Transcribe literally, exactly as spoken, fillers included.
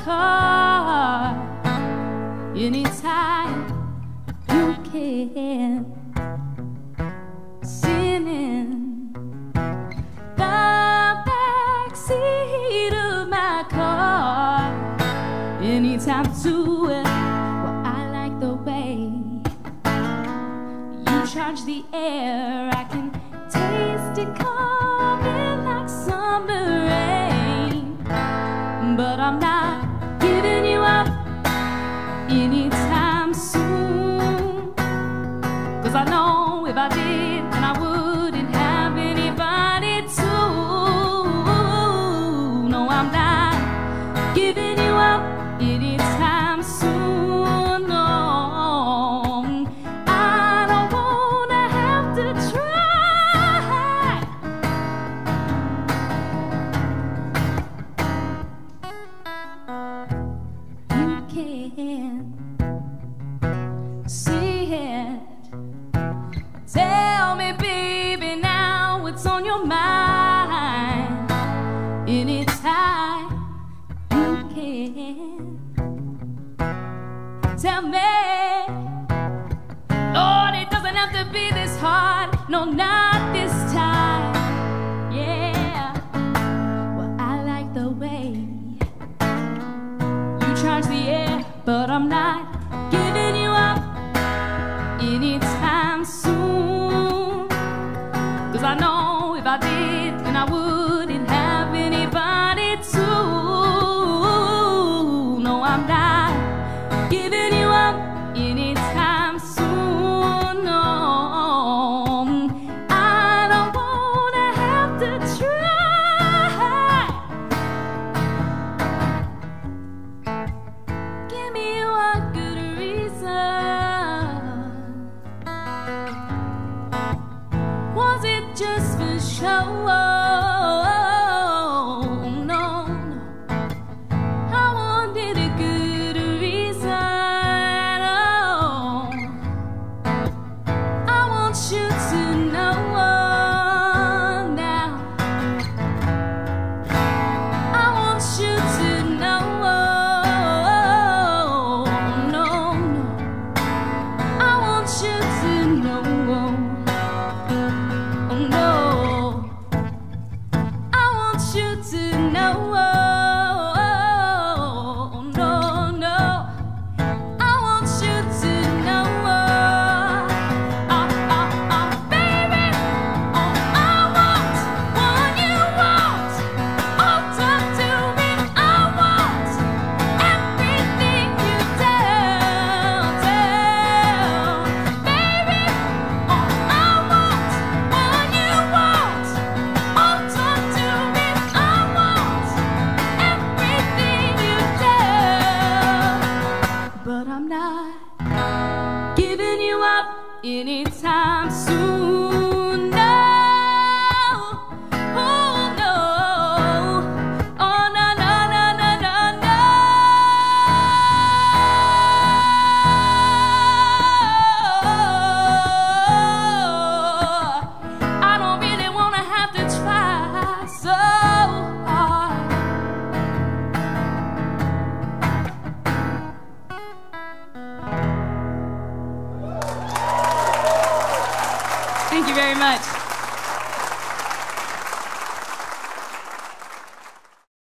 car anytime you can. Sitting the backseat of my car anytime to it. Well, I like the way you charge the air. I can taste it coming like summer rain. But I'm not giving you up anytime soon, 'cause I know if I did, then I wouldn't have anybody to. No, I'm not giving you up anytime soon. No, I don't wanna have to try. You can see it. Tell me, baby, now what's on your mind. Anytime you can. Tell me, Lord, it doesn't have to be this hard. No, not this time. Yeah. Well, I like the way you charge the air, but I'm not giving you up anytime soon, 'cause I know if I did, then I wouldn't have anybody to. No, I'm not giving you up anytime soon. No, I don't wanna have to try. Give me one good reason. Was it just for show? No, no. I wanted a good reason. Oh, I want you to know now. I want you to know. No, no. I want you to know. Oh no, I want you to know. Oh no, no, I want you to know. Oh, oh, oh, baby, oh, I want what you want. Oh, talk to me, I want everything you tell, tell, baby. Oh, I want what you want. Oh, talk to me, I want everything you tell. But I'm not giving you up anytime soon. No, oh no, oh no, no, no, no, no, no. I don't really wanna have to try so hard. Thank you very much.